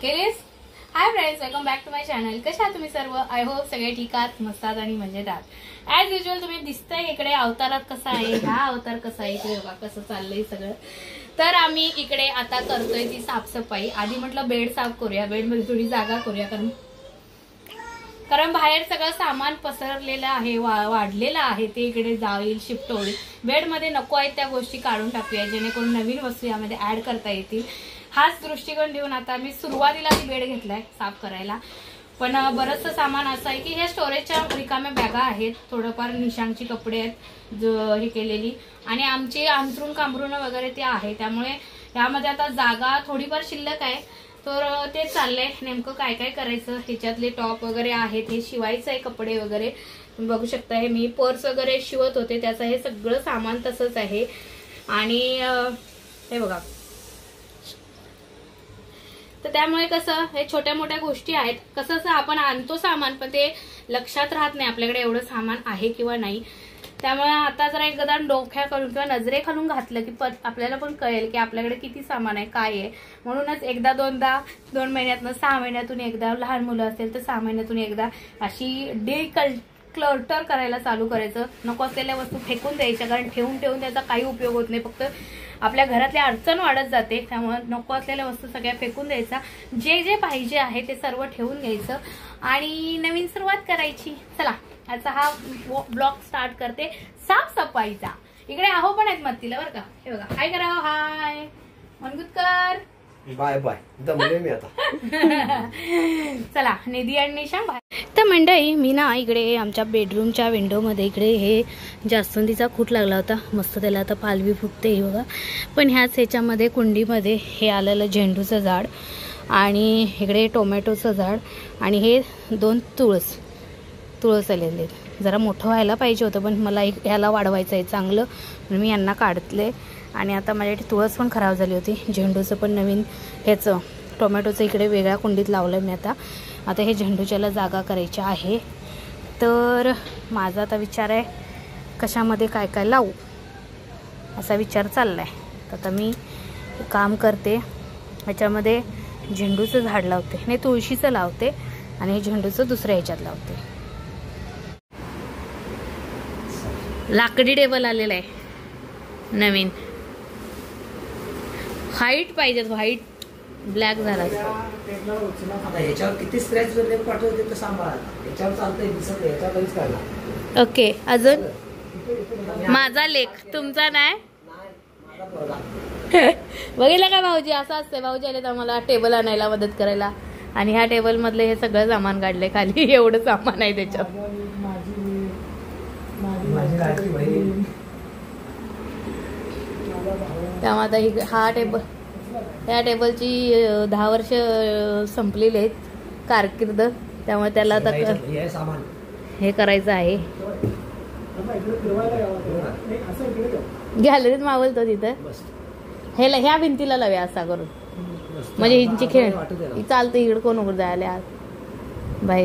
केलीस? Hi friends, welcome back to my channel. कशा आहात तुम्ही सर्व? आय होप सगळे ठीक आहात, मस्त आहात आणि मजेत आहात. ऍज युजल तुम्ही दिसतंय इकडे अवतारात कसा आहे, हा अवतार कसा आहे इकडे बघा कसं चाललंय सगळं. तर आम्ही इकडे आता करतोय ती साफसफाई. आधी म्हटलं बेड साफ करूया, बेड मध्ये थोडी जागा करूया, कारण बाहेर सगळं सामान पसरलेलं आहे, वाढलेलं आहे, ते इकडे जाईल, शिफ्ट होईल. बेड मध्ये नको आहेत त्या गोष्टी काढून टाकूया, जेणेकरून नवीन वस्तू यामध्ये ऍड करता येतील. हाच दृष्टिकोन देऊन आता मी सुरुवातीला बेड घेतलाय साफ करायला. पण बरंचसं सामान असं आहे की हे स्टोरेजच्या रिकाम्या बॅगा आहेत, थोडंफार निशांची कपडे आहेत हे केलेली, आणि आमचे अंथरूण कांबरून वगैरे ते आहे. त्यामुळे यामध्ये आता जागा थोडीफार शिल्लक आहे. तर ते चाललंय नेमकं काय काय करायचं. ह्याच्यातले टॉप वगैरे आहेत, हे शिवायचं आहे, कपडे वगैरे तुम्ही बघू शकता. हे मी पर्स वगैरे शिवत होते त्याचं हे सगळं सामान तसंच आहे. आणि हे बघा, तर त्यामुळे कसं हे छोट्या मोठ्या गोष्टी आहेत. कसं आपण आणतो सामान पण ते लक्षात राहत नाही आपल्याकडे एवढं सामान आहे किंवा नाही. त्यामुळे आता जरा एकदा डोक्याकडून किंवा नजरेखालून घातलं की आपल्याला पण कळेल की आपल्याकडे किती सामान आहे, काय आहे. म्हणूनच एकदा दोनदा, 2 महिन्यातून 6 महिन्यातून एकदा, लहान मुलं असेल तर 6 महिन्यातून एकदा अशी क्लटर करायला चालू करायचं. नको असलेल्या वस्तू फेकून द्यायच्या, कारण ठेवून ठेवून त्याचा काही उपयोग होत नाही, फक्त आपल्या घरातली अडचण वाढत जाते. त्यामुळे नको असलेल्या वस्तू सगळ्या फेकून द्यायचा, जे जे पाहिजे आहे ते सर्व ठेवून घ्यायचं आणि नवीन सुरुवात करायची. चला आता हा ब्लॉग स्टार्ट करते साफसफाईचा. इकडे आहो पण आहेत मत्तीला बरं का. हे बघा, हाय करा, हाय मनगुतकर, बाय बाय दमले मी आता. चला निधी आणि निशा बाय. तर मंडळी मी ना इकडे आमच्या बेडरूमच्या विंडोमध्ये इकडे हे जास्वंदीचा खूट लागला होता, मस्त त्याला आता पालवी फुटते हे बघा. पण ह्याच ह्याच्यामध्ये कुंडीमध्ये हे आलेलं झेंडूचं झाड आणि इकडे टोमॅटोचं झाड आणि हे 2 तुळस आलेले. जरा मोठं व्हायला पाहिजे होतं पण मला ह्याला वाढवायचं आहे चांगलं, म्हणून मी यांना काढले. आणि आता माझ्याकडे तुळस पण खराब झाली होती, झेंडूचं पण नवीन ह्याचं टोमॅटोचं इकडे वेगळ्या कुंडीत लावलं मी. आता हे झेंडूच्याला जागा करायची आहे. तर माझा आता विचार आहे कशामध्ये काय काय लावू असा विचार चालला आहे. तर आता मी काम करते, ह्याच्यामध्ये झेंडूचं झाड लावते, नाही तुळशीचं लावते आणि हे झेंडूचं दुसऱ्या ह्याच्यात लावते. लाकडी टेबल आलेला आहे नवीन, व्हाईट पाहिजेत, व्हाईट ब्लॅक झाला. ह्याच्यावर किती स्क्रॅच वगैरे पाठवते तर सांभाळा, ह्याच्यावर चालतंय दिसत नाही, ह्याच्यावर काहीच काढला. ओके, अजून माझा लेख तुमचा नाही बघितलं का भाऊजी? असं असते, भाऊजी आले तर मला टेबल आणायला मदत करायला आणि ह्या टेबल मधले हे सगळं सामान काढले खाली. एवढं सामान आहे त्याच्यात. त्यामुळे आता हा टेबल, त्या टेबलची 10 वर्ष संपलेली आहेत कारकीर्द. त्यामुळे त्याला आता हे करायचं आहे. गॅलरीत मावलतो तिथं, ह्या भिंतीला लाव्या असा करून, म्हणजे हिंची खेळ चालतं. इकडं कोण उघड जायला आज बाहेर.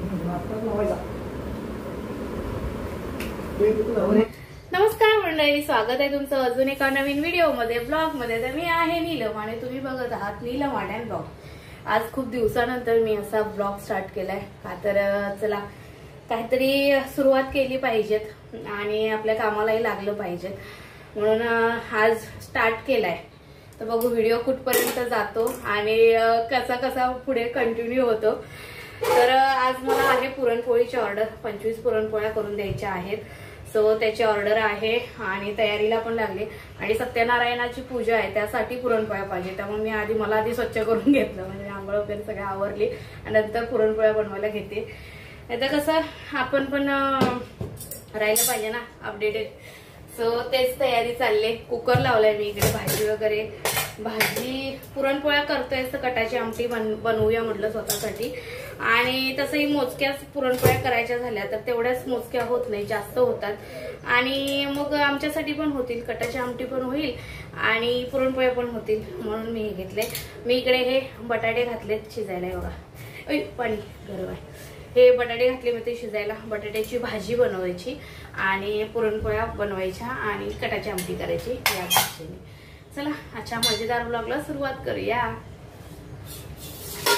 नमस्कार मंडळी, स्वागत आहे तुमचं अजून एका नवीन व्हिडिओमध्ये, ब्लॉगमध्ये. तर मी आहे नीलम आणि तुम्ही बघत आहात नीलम आर्ट अँड ब्लॉग. आज खूप दिवसानंतर मी असा ब्लॉग स्टार्ट केलाय का, तर चला काहीतरी सुरुवात केली पाहिजेत आणि आपल्या कामालाही लागलं पाहिजेत, म्हणून आज स्टार्ट केलाय. तर बघू व्हिडिओ कुठपर्यंत जातो आणि कसा कसा पुढे कंटिन्यू होतो. तर आज मला आहे पुरणपोळीची ऑर्डर, 25 पुरणपोळ्या करून द्यायच्या आहेत. सो त्याची ऑर्डर आहे आणि तयारीला पण लागली. आणि सत्यनारायणाची पूजा आहे, त्यासाठी पुरणपोळ्या पाहिजे. त्यामुळे मी मला आधी स्वच्छ करून घेतलं, म्हणजे आंघोळ वगैरे सगळं आवरली आणि नंतर पुरणपोळ्या बनवायला घेते. आता कसं आपण पण राहिलं पाहिजे ना अपडेटेड. सो तेच तयारी चालली. कुकर लावलाय मी इकडे, भाजी वगैरे, भाजी पुरणपोळ्या करतोय तर कटाची आमटी बनवूया म्हटलं स्वतःसाठी. आणि तसंही मोजक्याच पुरणपोळ्या करायच्या झाल्या तर तेवढ्याच मोजक्या होत नाही, जास्त होतात. आणि मग आमच्यासाठी पण होतील, कटाची आमटी पण होईल आणि पुरणपोळ्या पण होतील, म्हणून मी हे घेतले. मी इकडे हे बटाटे घातलेत शिजायला बघा. पाणी गरम आहे. हे बटाटे घातले मी ते शिजायला. बटाट्याची भाजी बनवायची आणि पुरणपोळ्या बनवायच्या आणि कटाची आमटी करायची या भाजीने. चला आजच्या मजेदार ब्लॉगला सुरुवात करूया.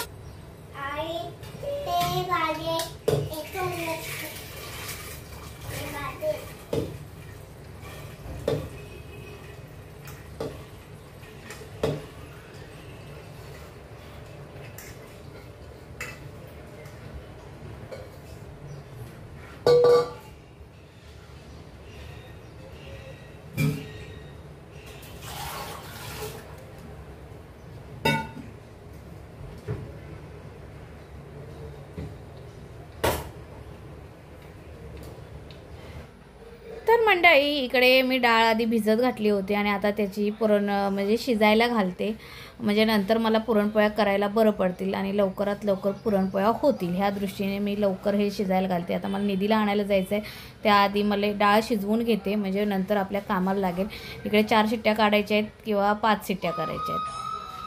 तर मंडळी इकडे मी डाळ आधी भिजत घातली होती आणि आता त्याची पुरण म्हणजे शिजायला घालते, म्हणजे नंतर मला पुरणपोळ्या करायला बरं पडतील आणि लवकरात लवकर पुरणपोळ्या होतील ह्या दृष्टीने मी लवकर हे शिजायला घालते. आता मला निधीला आणायला जायचं आहे, त्याआधी मला डाळ शिजवून घेते म्हणजे नंतर आपल्या कामाला लागेल. इकडे 4 शिट्ट्या काढायच्या आहेत किंवा 5 शिट्ट्या करायच्या आहेत.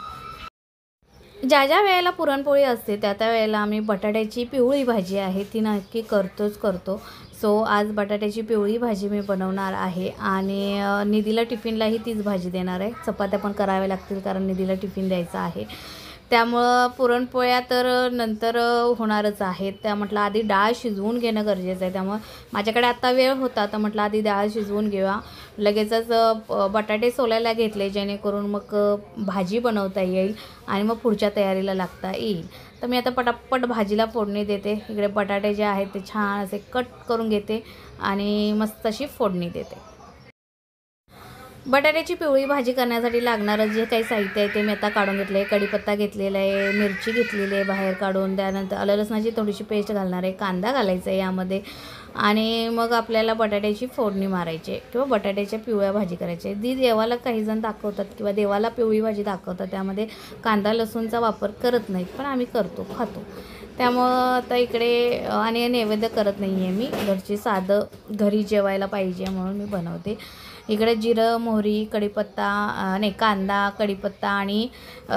ज्या ज्या वेळेला पुरणपोळी असते त्या त्या वेळेला आम्ही बटाट्याची पिवळी भाजी आहे ती नक्की करतो. सो आज बटाट्याची पिवळी भाजी मी बनवणार आहे आणि निधीला टिफिनलाही तीच भाजी देणार आहे. चपात्या पण कराव्या लागतील कारण निधीला टिफिन द्यायचा आहे. त्यामुळं पुरणपोळ्या तर नंतर होणारच आहेत. त्या म्हटलं आधी डाळ शिजवून घेणं गरजेचं आहे. त्यामुळं माझ्याकडे आत्ता वेळ होता तर म्हटलं आधी डाळ शिजवून घेऊया. लगेचच बटाटे सोलायला घेतले जेणेकरून मग भाजी बनवता येईल आणि मग पुढच्या तयारीला लागता येईल. तर मी आता पटापट भाजीला फोडणी देते. इकडे बटाटे जे आहेत ते छान असे कट करून घेते आणि मस्त अशी फोडणी देते. बटाट्याची पिवळी भाजी करण्यासाठी लागणारं जे काही साहित्य आहे ते मी आता काढून घेतलं आहे. कढीपत्ता घेतलेला आहे, मिरची घेतलेली आहे बाहेर काढून, त्यानंतर आलं लसणाची थोडीशी पेस्ट घालणार आहे, कांदा घालायचा आहे यामध्ये आणि मग आपल्याला बटाट्याची फोडणी मारायची आहे किंवा बटाट्याच्या पिवळ्या भाजी करायची आहे. देवाला काहीजण दाखवतात किंवा देवाला पिवळी भाजी दाखवतात, त्यामध्ये कांदा लसूणचा वापर करत नाहीत, पण आम्ही करतो, खातो. त्यामुळं आता इकडे आणि नैवेद्य करत नाही आहे मी, घरची साधं घरी जेवायला पाहिजे म्हणून मी बनवते. इकडे जिरं, मोहरी, कढीपत्ता कांदा, कढीपत्ता आणि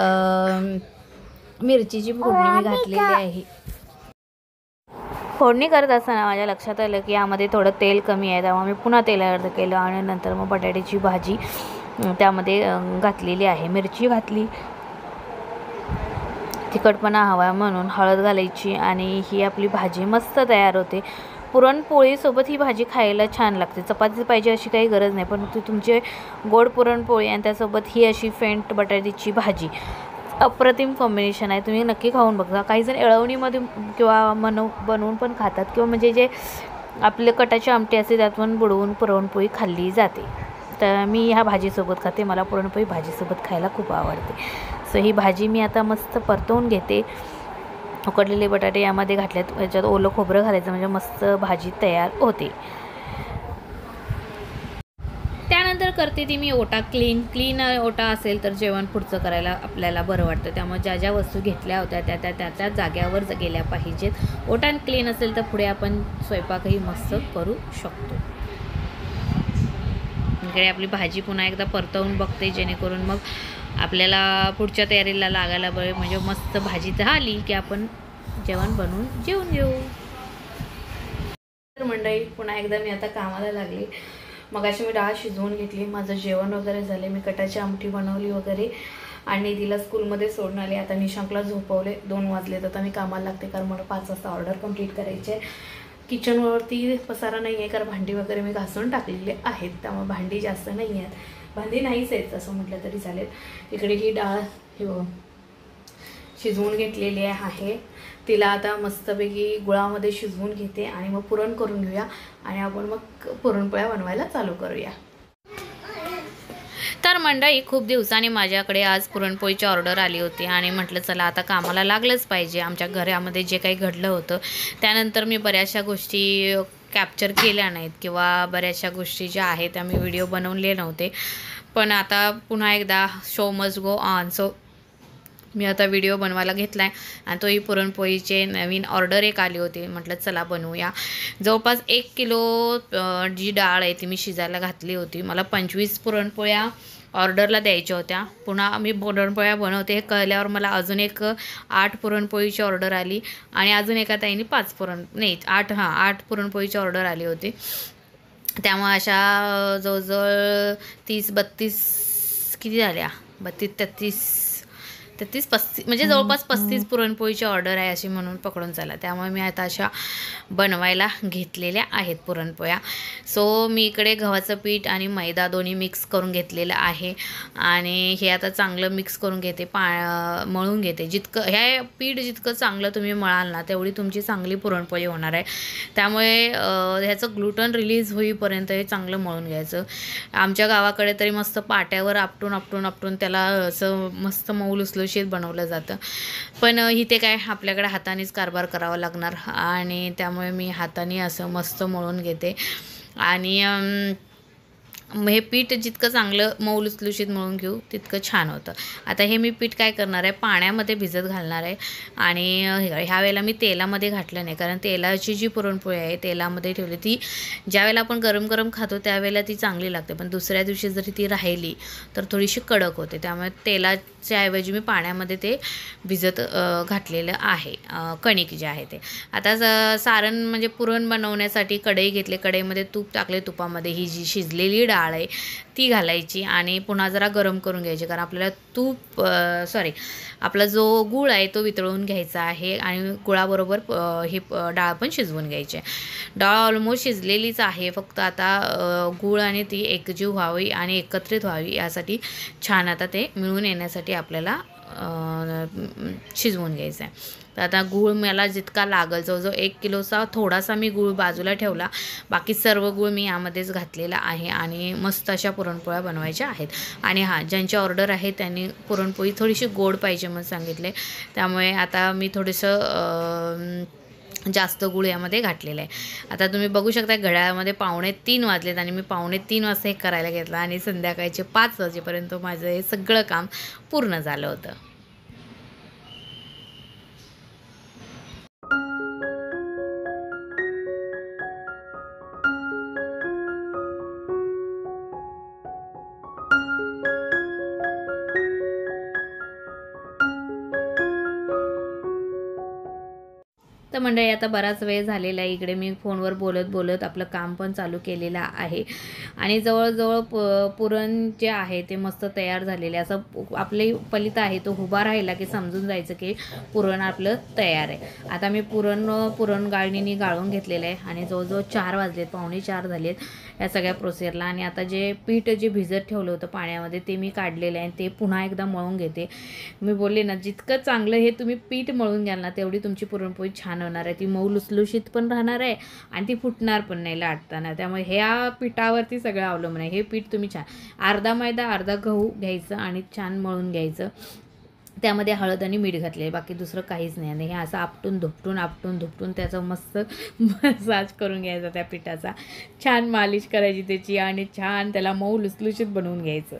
मिरचीची फोडणी मी घातलेली आहे. फोडणी करत असताना माझ्या लक्षात आलं की यामध्ये थोडं तेल कमी आहे, त्यामुळे मी पुन्हा तेल ॲड केलं आणि नंतर मग बटाट्याची भाजी त्यामध्ये घातलेली आहे. मिरची घातली, तिखटपणा हवा म्हणून हळद घालायची आणि ही आपली भाजी मस्त तयार होते. पुरणपोळीसोबत ही भाजी खायला छान लागते. चपाती पाहिजे अशी काही गरज नाही, पण तुमचे गोड पुरणपोळी आणि त्यासोबत ही अशी फेंट बटाट्याची भाजी अप्रतिम कॉम्बिनेशन आहे. तुम्ही नक्की खाऊन बघा. काहीजण एळवणीमध्ये किंवा बनवून पण खातात किंवा म्हणजे जे आपले कटाची आमटी असते त्यातून बुडवून पुरणपोळी खाल्ली जाते. तर मी ह्या भाजीसोबत खाते. मला पुरणपोळी भाजीसोबत खायला खूप आवडते. सो ही भाजी मी आता मस्त परतवून घेते. उकडलेले बटाटे यामध्ये घातलेत, याच्यात ओलं खोबरं घालायचं म्हणजे मस्त भाजी तयार होते. त्यानंतर करते ती मी ओटा क्लीन ओटा असेल तर जेवण पुढचं करायला आपल्याला बरं वाटतं. त्यामुळे ज्या ज्या वस्तू घेतल्या होत्या त्या जाग्यावर गेल्या पाहिजेत. ओटा क्लीन असेल तर पुढे आपण स्वयंपाकही मस्त करू शकतो. इकडे आपली भाजी पुन्हा एकदा परतवून बघते जेणेकरून मग आपल्याला पुढच्या तयारीला लागायला बरं, म्हणजे मस्त भाजी झाली की आपण जेवण बनवून जेवून घेऊ. तर मंडळी पुन्हा एकदा मी आता कामाला लागली. मगाशी मी डाळ शिजवून घेतली, माझं जेवण वगैरे झाले, मी कटाची आमटी बनवली वगैरे आणि तिला स्कूलमध्ये सोडून आले. आता निशांकला झोपवले, 2 वाजलेत. आता मी कामाला लागते कारण मला 5 वाजता ऑर्डर कंप्लीट करायची आहे. किचनवरती पसारा नाही आहे कारण भांडी वगैरे मी घासून टाकलेले आहेत, त्यामुळे भांडी जास्त नाही आहेत. भांडी नाहीच आहेत असं म्हटलं तरी चालेल. इकडे ही डाळ शिजवून घेतलेली आहे. तिला आता मस्तपैकी गुळामध्ये शिजवून घेते आणि मग पुरण करून घेऊया आणि आपण मग पुरणपोळ्या बनवायला चालू करूया. तर मंडळी खूप दिवसांनी माझ्याकडे आज पुरणपोळीची ऑर्डर आली होती आणि म्हटलं चला आता कामाला लागलंच पाहिजे. आमच्या घरामध्ये जे काही घडलं होतं त्यानंतर मी बऱ्याचशा गोष्टी कॅप्चर केल्या नाहीत किंवा बऱ्याचशा गोष्टी ज्या आहेत त्या मी व्हिडिओ बनवले नव्हते, पण आता पुन्हा एकदा show must go on. So मी आता व्हिडिओ बनवायला घेतला आहे आणि तोही पुरणपोळीचे नवीन ऑर्डर एक आली होती. म्हटलं चला बनवूया. जवळपास 1 किलो जी डाळ आहे ती मी शिजायला घातली होती. मला 25 पुरणपोळ्या ऑर्डरला द्यायच्या होत्या. पुन्हा मी पुरणपोळ्या बनवते हे कळल्यावर मला अजून एक 8 पुरणपोळीची ऑर्डर आली आणि अजून एका ताईंनी 8 पुरणपोळीची ऑर्डर आली होती. त्यामुळे अशा जवळजवळ 30-32 किती झाल्या 32-33 33-35 म्हणजे जवळपास 35 पुरणपोळीची ऑर्डर आहे अशी म्हणून पकडून चला. त्यामुळे मी आता अशा बनवायला घेतलेल्या आहेत पुरणपोळ्या. सो मी इकडे गव्हाचं पीठ आणि मैदा दोन्ही मिक्स करून घेतलेलं आहे आणि हे आता चांगलं मिक्स करून घेते, मळून घेते. हे पीठ जितकं चांगलं तुम्ही मळाल ना तेवढी तुमची चांगली पुरणपोळी होणार आहे. त्यामुळे ह्याचं ग्लुटन रिलीज होईपर्यंत हे चांगलं मळून घ्यायचं. आमच्या गावाकडे तरी मस्त पाट्यावर आपटून त्याला असं मस्त मऊ लुसलुशीत बनवलं जातं. पण इथे काय आपल्याकडे हातानेच कारभार करावा लागणार आणि त्यामुळे मी हाताने असं मस्त मळून घेते. आणि हे पीठ जितकं चांगलं मऊ लुसलुशीत मळून घेऊ तितकं छान होतं. आता हे मी पीठ काय करणार आहे, पाण्यामध्ये भिजत घालणार आहे. आणि ह्या वेळेला मी तेलामध्ये घातलं नाही, कारण तेलाची जी पुरणपोळी आहे तेलामध्ये ठेवली ती ज्यावेळेला आपण गरम गरम खातो त्यावेळेला ती चांगली लागते, पण दुसऱ्या दिवशी जरी ती राहिली तर थोडीशी कडक होते. त्यामुळे तेलाच्या ऐवजी मी पाण्यामध्ये ते भिजत घातलेलं आहे, कणिक जे आहे ते. आता सारण म्हणजे पुरण बनवण्यासाठी कढई घेतले, कढईमध्ये तूप टाकले, तुपामध्ये ही जी शिजलेली डाळ आहे ती घालायची आणि पुन्हा जरा गरम करून घ्यायची, कारण आपल्याला आपला जो गूळ आहे तो वितळून घ्यायचा आहे आणि गुळाबरोबर ही डाळ पण शिजवून घ्यायची आहे. डाळ ऑलमोस्ट शिजलेलीच आहे, फक्त आता गूळ आणि ती एकजीव व्हावी आणि एकत्रित व्हावी यासाठी छान आता ते मिळून येण्यासाठी आपल्याला शिजवून घ्यायचं आहे. तर आता गूळ मला जितका लागेल, जवळजवळ 1 किलोचा थोडासा मी गूळ बाजूला ठेवला, बाकी सर्व गूळ मी यामध्येच घातलेला आहे आणि मस्त अशा पुरणपोळ्या बनवायच्या आहेत. आणि हां, ज्यांची ऑर्डर आहे त्यांनी पुरणपोळी थोडीशी गोड पाहिजे म्हणून सांगितले, त्यामुळे आता मी थोडंसं जास्त गूळ यामध्ये घातलेलं आहे. आता तुम्ही बघू शकता घड्याळामध्ये 2:45 वाजलेत आणि मी 2:45 वाजता हे करायला घेतलं आणि संध्याकाळचे 5 वाजेपर्यंत माझं हे सगळं काम पूर्ण झालं होतं. तर मंडळी आता बराच वेळ झालेला आहे, इकडे मी फोनवर बोलत आपलं काम पण चालू केलेलं आहे आणि जवळजवळ पुरण जे आहे ते मस्त तयार झालेले. असं आपले फलित आहे तो उभा राहिला की समजून जायचं की पुरण आपलं तयार आहे. आता मी पुरण गाळणीने गाळून घेतलेलं आहे आणि जवळजवळ 4 वाजलेत, 3:45 झालेत या सगळ्या प्रोसेसला. आणि आता जे पीठ जे भिजत ठेवलं होतं पाण्यामध्ये ते मी काढलेलं आहे, ते पुन्हा एकदा मळून घेते. मी बोलले ना, जितकं चांगलं हे तुम्ही पीठ मळून घ्याल ना तेवढी तुमची पुरणपोळी छान होणार आहे. ती मऊ लुसलुशीत पण राहणार आहे आणि ती फुटणार पण नाही लाटताना. त्यामुळे ह्या पिठावरती सगळं अवलंबून आहे. हे पीठ तुम्ही छान अर्धा मैदा अर्धा गहू घ्यायचं आणि छान मळून घ्यायचं. त्यामध्ये हळद आणि मीठ घातले, बाकी दुसरं काहीच नाही. आणि हे असं आपटून धुपटून त्याचं मस्त मसाज करून घ्यायचा, त्या पिठाचा छान मालिश करायची त्याची आणि छान त्याला मऊ लुसलुशीत बनवून घ्यायचं.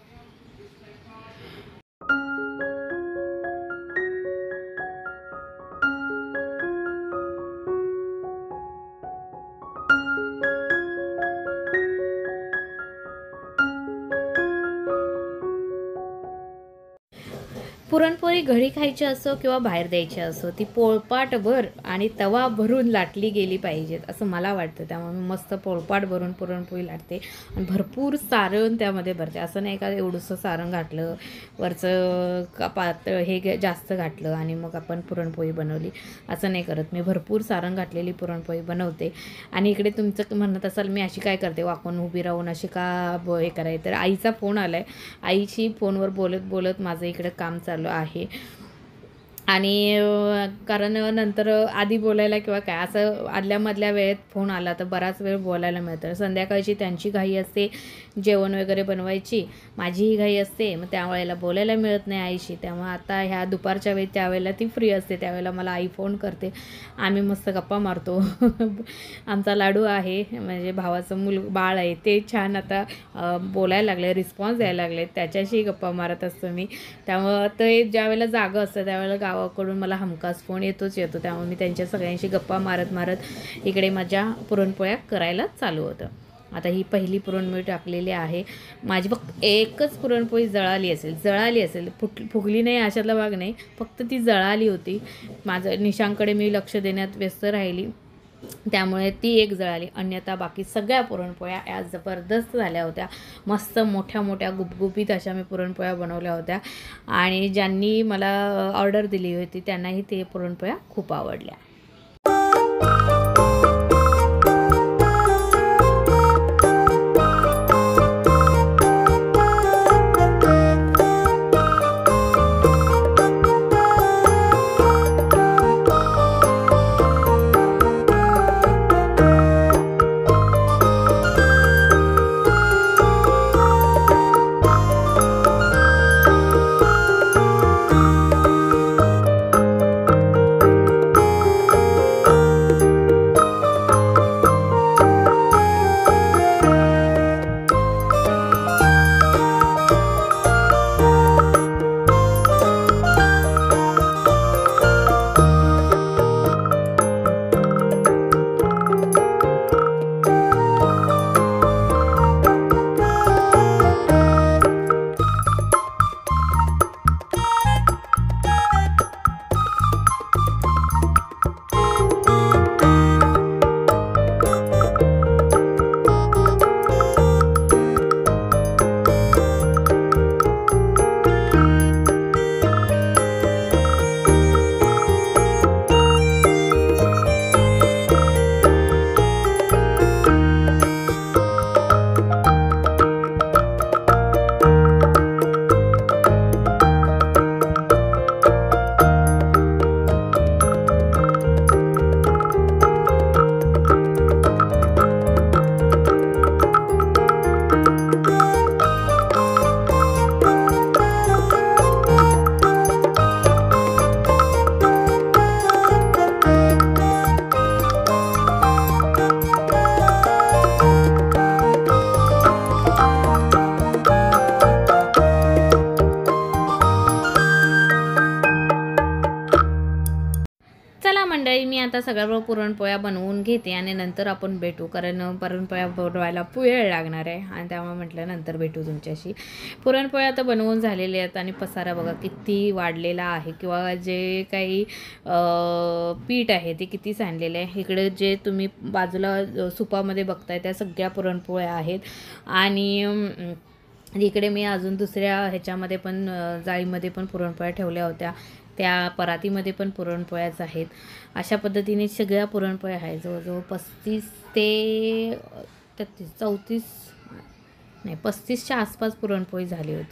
पुरणपोळी घरी खायची असो किंवा बाहेर द्यायची असो, ती पोळपाटभर आणि तवा भरून लाटली गेली पाहिजेत असं मला वाटतं. त्यामुळे मी मस्त पोळपाट भरून पुरणपोळी लाटते आणि भरपूर सारण त्यामध्ये भरते. असं नाही का एवढंसं सारण घातलं, वरचं पातळ हे जास्त घातलं आणि मग आपण पुरणपोळी बनवली, असं नाही करत. मी भरपूर सारण घातलेली पुरणपोळी बनवते. आणि इकडे तुमचं म्हणत असाल मी अशी काय करते, वाकून उभी राहून अशी का हे करायचं, तर आईचा फोन आला आहे. आईशी फोनवर बोलत माझं इकडे काम चालू आहे. आणि कारण नंतर आधी बोलायला किंवा काय असं आदल्यामधल्या वेळेत फोन आला तर बराच वेळ बोलायला मिळतं. संध्याकाळची त्यांची घाई असते जेवण वगैरे बनवायची, माझीही घाई असते, मग त्यावेळेला बोलायला मिळत नाही आईशी. त्यामुळे आता ह्या दुपारच्या वेळी त्यावेळेला ती फ्री असते, त्यावेळेला मला आई फोन करते, आम्ही मस्त गप्पा मारतो. आमचा लाडू आहे म्हणजे भावाचं बाळ आहे ते छान आता बोलायला लागले, रिस्पॉन्स द्यायला लागले, त्याच्याशी गप्पा मारत असतो मी. त्यामुळं ते ज्यावेळेला जागं असतं त्यावेळेला गावाकडून मला हमखास फोन येतो. त्यामुळे मी त्यांच्या सगळ्यांशी गप्पा मारत इकडे माझ्या पुरणपोळ्या करायला चालू होतं. आता ही पहिली पुरण मी टाकलेली आहे. माझी फक्त एकच पुरणपोळी जळाली असेल, फुगली नाही अशातला भाग नाही, फक्त ती जळाली होती. माझं निशांकडे मी लक्ष देण्यात व्यस्त राहिली त्यामुळे ती एक जळाली. अन्यथा बाकी सगळ्या पुरणपोळ्या या जबरदस्त झाल्या होत्या. मस्त मोठ्या मोठ्या गुबगुबीत अशा मी पुरणपोळ्या बनवल्या होत्या आणि ज्यांनी मला ऑर्डर दिली होती त्यांनाही ते पुरणपोळ्या खूप आवडल्या. मंडळी, मी आता सगळ्या पुरणपोळ्या बनवून घेते आणि नंतर आपण भेटू, कारण पुरणपोळ्या बनवायला वेळ लागणार आहे आणि त्यामुळे म्हटलं नंतर भेटू तुमच्याशी. पुरणपोळ्या आता बनवून झालेल्या आहेत आणि पसारा बघा किती वाढलेला आहे, किंवा जे काही पीठ आहे ते किती सांडलेलं आहे. इकडे जे तुम्ही बाजूला सुपामध्ये बघताय त्या सगळ्या पुरणपोळ्या आहेत आणि इकडे मी अजून दुसऱ्या ह्याच्यामध्ये पण जाळीमध्ये पण पुरणपोळ्या ठेवल्या होत्या, त्या परातीमध्ये पण पुरणपोळ्याच आहेत. अशा पद्धतीने सगळ्या पुरणपोळ्या आहेत. जवळजवळ 35 ते 35च्या आसपास पुरणपोळी झाली होती.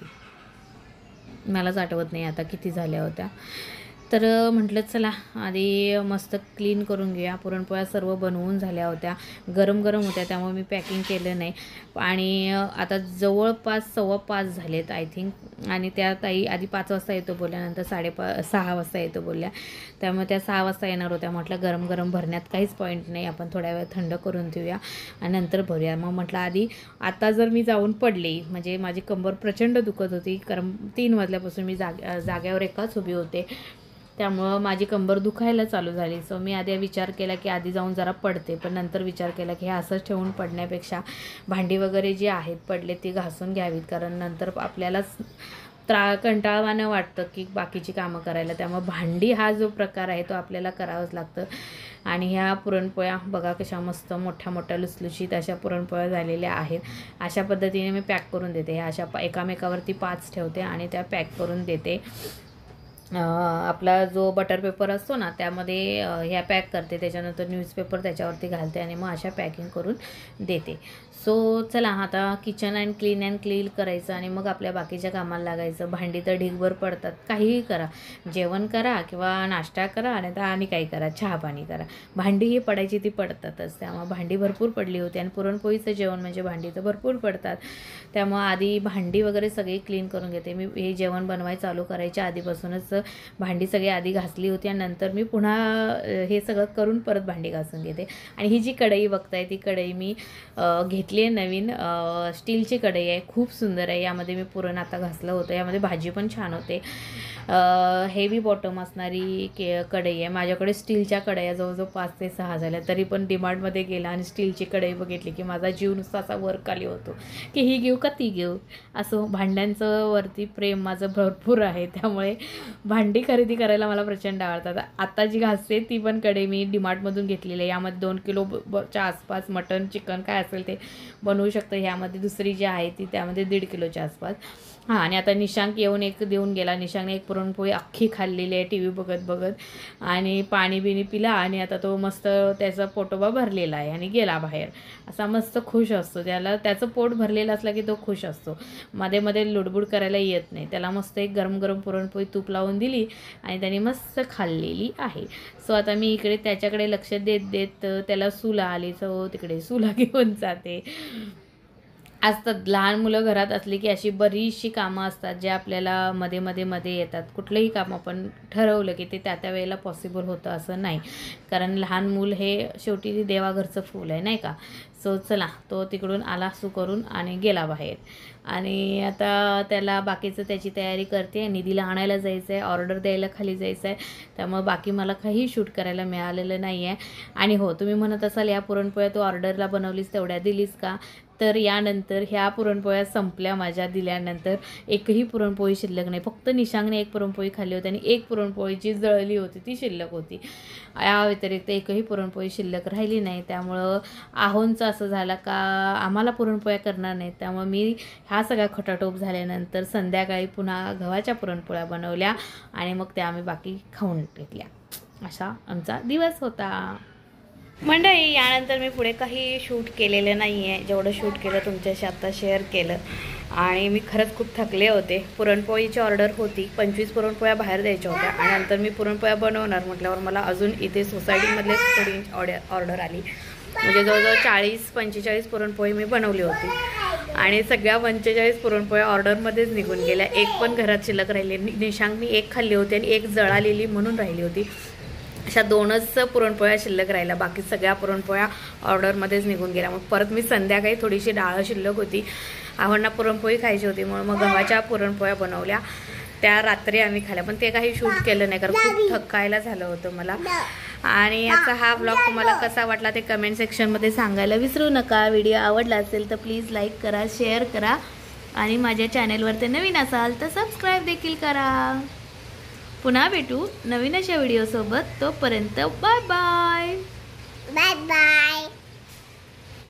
मलाच आठवत नाही आता किती झाल्या होत्या. तर म्हटलं चला आधी मस्त क्लीन करून घेऊया. पुरणपोळ्या सर्व बनवून झाल्या होत्या, गरम गरम होत्या, त्यामुळे मी पॅकिंग केलं नाही. आणि आता जवळपास 5:15 झालेत आय थिंक. आणि त्या ताई आधी 5 वाजता येतो बोलल्या, नंतर 6:30 वाजता येतो बोलल्या. त्यामुळे त्या 6 वाजता येणार होत्या. म्हटलं गरम गरम भरण्यात काहीच पॉईंट नाही, आपण थोड्या वेळ थंड करून ठेवूया आणि नंतर भरूया. मग म्हटलं आधी आता जर मी जाऊन पडले, म्हणजे माझी कंबर प्रचंड दुखत होती, कारण 3 वाजल्यापासून मी जाग्यावर एकाच उभी होते, त्यामुळं माझी कंबर दुखायला चालू झाली. सो मी आधी विचार केला की आधी जाऊन जरा पडते, पण नंतर विचार केला की हे असंच ठेवून पडण्यापेक्षा भांडी वगैरे जी आहेत पडले ती घासून घ्यावीत, कारण नंतर आपल्यालाच कंटाळवाणं वाटतं की बाकीची कामं करायला. त्यामुळे भांडी हा जो प्रकार आहे तो आपल्याला करावंच लागतं. आणि ह्या पुरणपोळ्या बघा कशा मस्त मोठ्या मोठ्या लुसलुशीत अशा पुरणपोळ्या झालेल्या आहेत. अशा पद्धतीने मी पॅक करून देते. ह्या अशा एकामेकावरती 5 ठेवते आणि त्या पॅक करून देते. आपला जो बटर पेपर असतो ना त्यामध्ये ह्या पॅक करते, त्याच्यानंतर न्यूजपेपर त्याच्यावरती घालते आणि मग अशा पॅकिंग करून देते. सो चला आता किचन अँड क्लीन करायचं आणि मग आपल्या बाकीच्या कामाला लागायचं. भांडी तर ढीगभर पडतात, काहीही करा, जेवण करा किंवा नाश्ता करा आणि काही करा, चहा पाणी करा, भांडी ही पडायची ती पडतातच. त्यामुळे भांडी भरपूर पडली होती आणि पुरणपोळीचं जेवण म्हणजे भांडी तर भरपूर पडतात. त्यामुळे आधी भांडी वगैरे सगळी क्लीन करून घेते. मी हे जेवण बनवायला चालू करायच्या आधीपासूनच भांडी सगळी आधी घासली होती आणि नंतर मी पुन्हा हे सगळं करून परत भांडी घासून घेते. आणि ही जी कढई बघताय ती कढई मी घेतली आहे नवीन, स्टीलची कढई आहे, खूप सुंदर आहे. यामध्ये मी पुरण आता घासलं होतं, यामध्ये भाजी पण छान होते. हेवी बॉटम असणारी कढई आहे. माझ्याकडे स्टीलच्या कढया जवळजवळ 5 ते 6 झाल्या, तरी पण डिमांडमध्ये गेला आणि स्टीलची कढई बघितली की माझा जीव नुसता असा वर खाली होतो की ही घेऊ का ती घेऊ. असं भांड्यांचं वरती प्रेम माझं भरपूर आहे, त्यामुळे भांडी खरेदी करायला मला प्रचंड आवडतात. आता जी घासते ती पण कढई मी डीमार्टमधून घेतलेली आहे. यामध्ये 2 किलोच्या आसपास मटन चिकन काय असेल ते बनवू शकतं. ह्यामध्ये दुसरी जी आहे ती त्यामध्ये 1.5 किलोच्या आसपास. हां, आणि आता निशांक येऊन एक देऊन गेला. निशांकने एक पुरणपोळी अख्खी खाल्लेली आहे टी व्ही बघत बघत आणि पाणी बिणी पिला आणि आता तो मस्त त्याचा पोटोबा भरलेला आहे आणि गेला बाहेर. असा मस्त खुश असतो. त्याला त्याचं पोट भरलेलं असलं की तो खुश असतो. मध्ये मध्ये लुडबुड करायला येत नाही. त्याला मस्त एक गरम गरम पुरणपोळी तूप लावून दिली आणि त्याने मस्त खाल्लेली आहे. सो आता मी इकडे त्याच्याकडे लक्ष देत देत त्याला सुला आली. सो तिकडे सुला घेऊन जाते. असतात लहान मुलं घरात असली की अशी बरीचशी कामं असतात जे आपल्याला मध्ये येतात. कुठलंही काम आपण ठरवलं की ते त्या वेळेला पॉसिबल होतं असं नाही. कारण लहान मूल हे शेवटी देवाघरचं फूल आहे नाही का. सो चला, तो तिकडून आला सू करून आणि गेला बाहेर. आणि आता त्याला बाकीचं त्याची तयारी करते. निधीला आणायला जायचं आहे, ऑर्डर द्यायला खाली जायचं आहे. त्यामुळे बाकी मला काही शूट करायला मिळालेलं नाही आहे. आणि हो, तुम्ही म्हणत असाल या पुरणपोळ्या तू ऑर्डरला बनवलीस तेवढ्या दिलीस का. तर यानंतर ह्या पुरणपोळ्या संपल्या माझ्या दिल्यानंतर एकही पुरणपोळी शिल्लक नाही. फक्त निशांकने एक पुरणपोळी खाल्ली होती आणि एक पुरणपोळीची जळली होती ती शिल्लक होती. या व्यतिरिक्त एकही पुरणपोळी शिल्लक राहिली नाही. त्यामुळं आहोंचं असं झालं का आम्हाला पुरणपोळ्या करणार नाहीत. त्यामुळे मी ह्या सगळ्या खटाटोप झाल्यानंतर संध्याकाळी पुन्हा गव्हाच्या पुरणपोळ्या बनवल्या आणि मग त्या आम्ही बाकी खाऊन घेतल्या. असा आमचा दिवस होता. मंडळी, यानंतर मी पुढे काही शूट केलेलं नाही आहे. जेवढं शूट केलं तुमच्याशी आत्ता शेअर केलं. आणि मी खरंच खूप थकले होते. पुरणपोळीची ऑर्डर होती, 25 पुरणपोळ्या बाहेर द्यायच्या होत्या आणि नंतर मी पुरणपोळ्या बनवणार म्हटल्यावर मला अजून इथे सोसायटीमधले थोडी ऑर्डर आली. म्हणजे जवळजवळ 40-45 पुरणपोळी मी बनवली होती आणि सगळ्या 45 पुरणपोळ्या ऑर्डरमध्येच निघून गेल्या. एक पण घरात शिल्लक राहिली. निशांकनी एक खाल्ली होती आणि एक जळालेली म्हणून राहिली होती. अशा 2च पुरणपोळ्या शिल्लक राहिल्या. बाकी सगळ्या पुरणपोळ्या ऑर्डरमध्येच निघून गेल्या. मग परत मी संध्याकाळी थोडीशी डाळ शिल्लक होती, आव्हांना पुरणपोळी खायची होती म्हणून मग गव्हाच्या पुरणपोळ्या बनवल्या. त्या रात्री आम्ही खाल्ल्या, पण ते काही शूट केलं नाही कारण खूप थकायला झालं होतं मला. आणि याचा हा ब्लॉग तुम्हाला कसा वाटला ते कमेंट सेक्शनमध्ये सांगायला विसरू नका. व्हिडिओ आवडला असेल तर प्लीज लाईक करा, शेअर करा आणि माझ्या चॅनेलवर ते नवीन असाल तर सबस्क्राईब देखील करा. पुन्हा भेटू नवीन अशा व्हिडिओसोबत. तोपर्यंत बाय बाय. Bye bye.